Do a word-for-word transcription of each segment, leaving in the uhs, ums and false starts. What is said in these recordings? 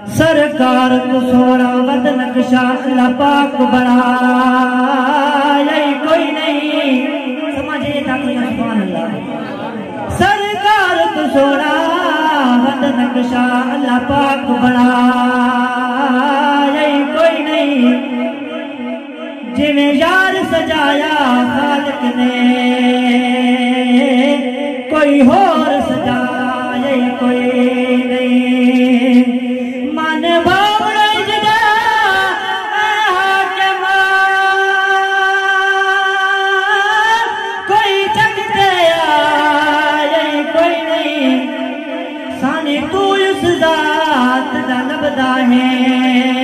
سرکار تو سوڑا ود نقشہ اللہ پاک بڑا یہی کوئی نہیں سمجھے تاکہ سبحان اللہ سرکار تو سوڑا ود نقشہ اللہ پاک بڑا یہی کوئی نہیں جنہیں یار سجایا خالق نے کوئی اور سجایا یہی کوئی نہیں من باوڑ جدا حاکمہ کوئی چکتے آئے کوئی نہیں سانی تو اس ذات دا لبدا ہے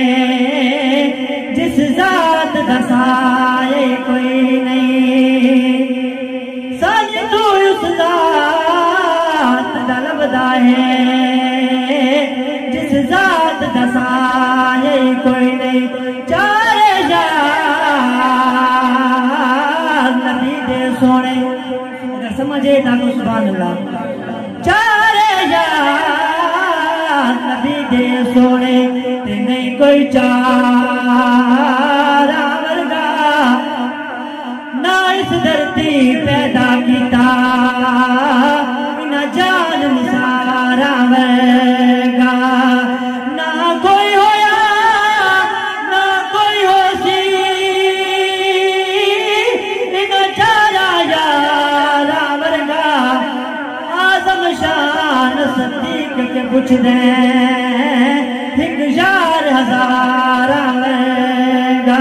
جس ذات دا سائے کوئی نہیں سانی تو اس ذات دا لبدا ہے ذات دسائے کوئی نہیں چارے یار نبی دے سونے اگر سمجھے تا تو سبحان اللہ چارے یار نبی دے سونے تے نہیں کوئی چارہ ورگا نہ اس دھرتی پیدا کیتا نہ جان نثارا ورگا صدیق کے پوچھ دیں ایک یار ہزارہ لگا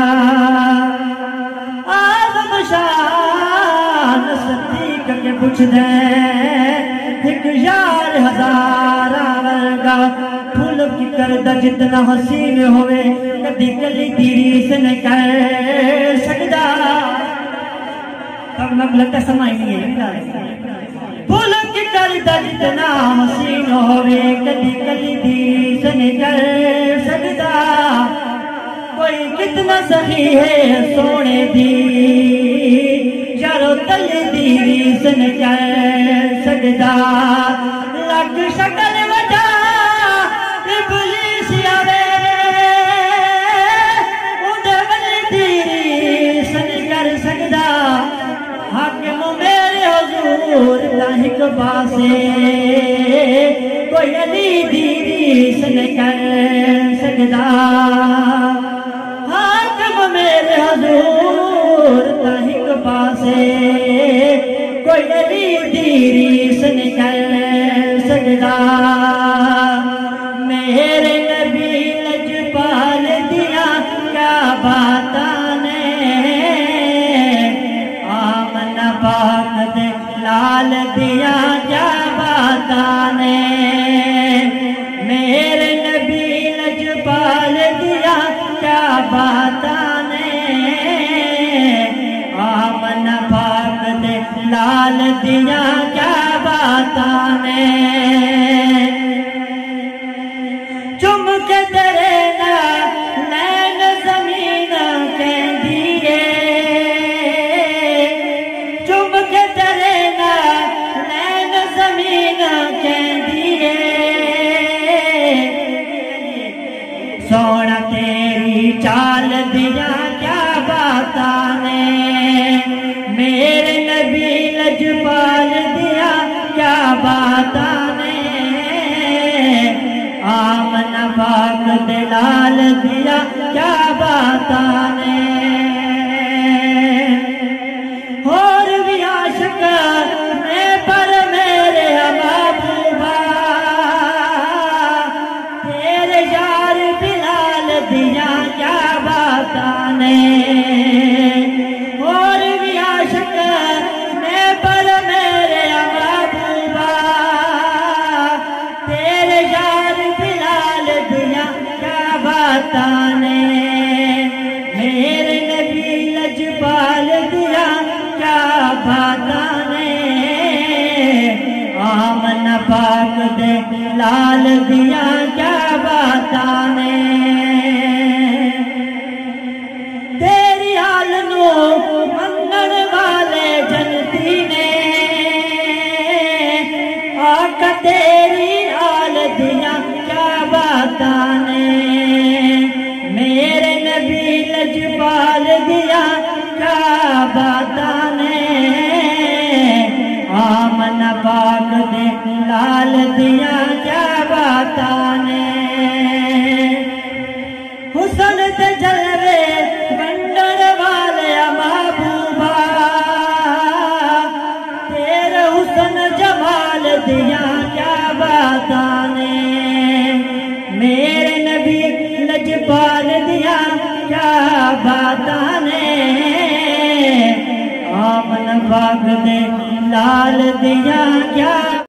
آدم شان صدیق کے پوچھ دیں ایک یار ہزارہ لگا پھول کی کردہ جتنا حسین ہوئے کدی کلی تیری سے نہ کر سکتا تب مغلق سمائی نہیں ہے پھول کی کردہ جتنا حسین ہوئے کدی کلی دی سے نہیں کر سکتا کوئی کتنا سخی ہے سونے دی یارو تلی دی سے نہیں کر سکتا لگ شکل وجہ ابلیس آوے اندھے ولی دی سے نہیں کر سکتا حاکم میرے حضور لاہک پاسے کوئی علی دیدی سے نہیں کر سکتا حاکم میرے حضور لاہک پاسے کوئی علی دیدی سے نہیں کر سکتا میرے نبی لجپال دیا کیا باتانے پاک دے لال دیا کیا باتانے میرے نبی لجپال دیا کیا باتانے آمن پاک دے لال دیا کیا باتانے چم کے تیرے نین زمین کہندی ہے سونا تیری چال دیا کیا باتانے میرے نبی لجپال دیا کیا باتانے آمن پاک دلال دیا کیا باتانے اور بھی عاشق میں پر میرے محبوبہ تیرے یار بلال دیا کیا باتانے اور بھی عاشق میں پر میرے محبوبہ تیرے یار بلال دیا کیا باتانے میرے نبی لجپال دیا کیا باتانے آمن پاک دے لال دیا کیا باتانے تیری حال نو منگن والے جنتی نے آقا تیری حال دیا کیا بات باتاں نے میرے نبی لجپال دیا کیا باتاں نے آمن پاک دے لال دیا کیا باتاں نے حسن تے جلوے ونڈن والے محبوبا تیرے حسن جمال دیا کیا باتاں نے میرے نبی لجپال دیا کیا باتاں نے آمن پاک دے لال دیا کیا